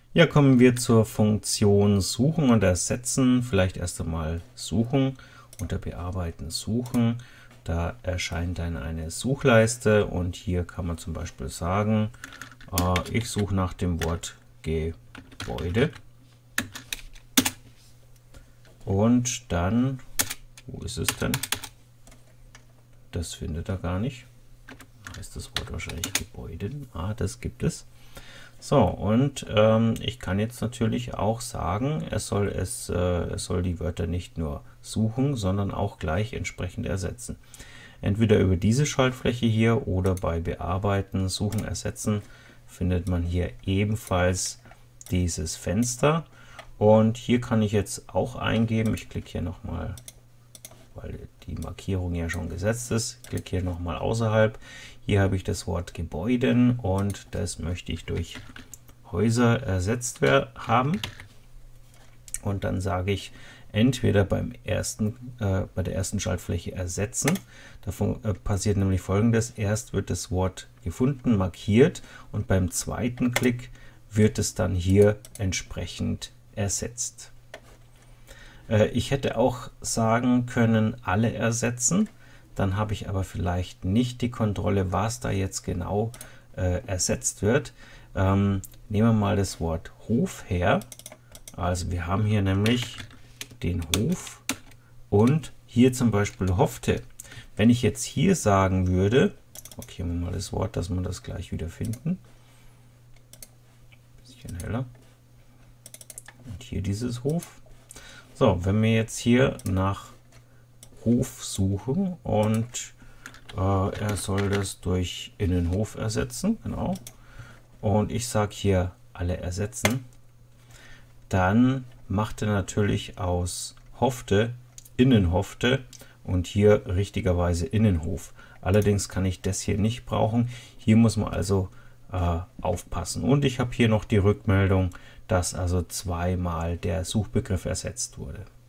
Ja, kommen wir zur Funktion Suchen und Ersetzen. Vielleicht erst einmal Suchen, unter Bearbeiten Suchen. Da erscheint dann eine Suchleiste und hier kann man zum Beispiel sagen, ich suche nach dem Wort Gebäude. Und dann, wo ist es denn? Das findet er gar nicht. Heißt das Wort wahrscheinlich Gebäude? Das gibt es. So, und ich kann jetzt natürlich auch sagen, er soll die Wörter nicht nur suchen, sondern auch gleich entsprechend ersetzen. Entweder über diese Schaltfläche hier oder bei Bearbeiten, Suchen, Ersetzen findet man hier ebenfalls dieses Fenster. Und hier kann ich jetzt auch eingeben, ich klicke hier nochmal, weil die Markierung ja schon gesetzt ist, klicke hier nochmal außerhalb. Hier habe ich das Wort Gebäuden und das möchte ich durch Häuser ersetzt haben. Und dann sage ich entweder bei der ersten Schaltfläche ersetzen. Davon passiert nämlich Folgendes: Erst wird das Wort gefunden, markiert und beim zweiten Klick wird es dann hier entsprechend ersetzt. Ich hätte auch sagen können, alle ersetzen. Dann habe ich aber vielleicht nicht die Kontrolle, was da jetzt genau ersetzt wird. Nehmen wir mal das Wort Hof her. Also wir haben hier nämlich den Hof und hier zum Beispiel hoffte. Wenn ich jetzt hier sagen würde, markieren wir mal das Wort, dass wir das gleich wieder finden. Bisschen heller. Und hier dieses Hof. So, wenn wir jetzt hier nach Hof suchen und er soll das durch Innenhof ersetzen, genau. Und ich sage hier alle ersetzen, dann macht er natürlich aus hoffte Innenhoffte und hier richtigerweise Innenhof. Allerdings kann ich das hier nicht brauchen. Hier muss man also aufpassen. Und ich habe hier noch die Rückmeldung, dass also zweimal der Suchbegriff ersetzt wurde.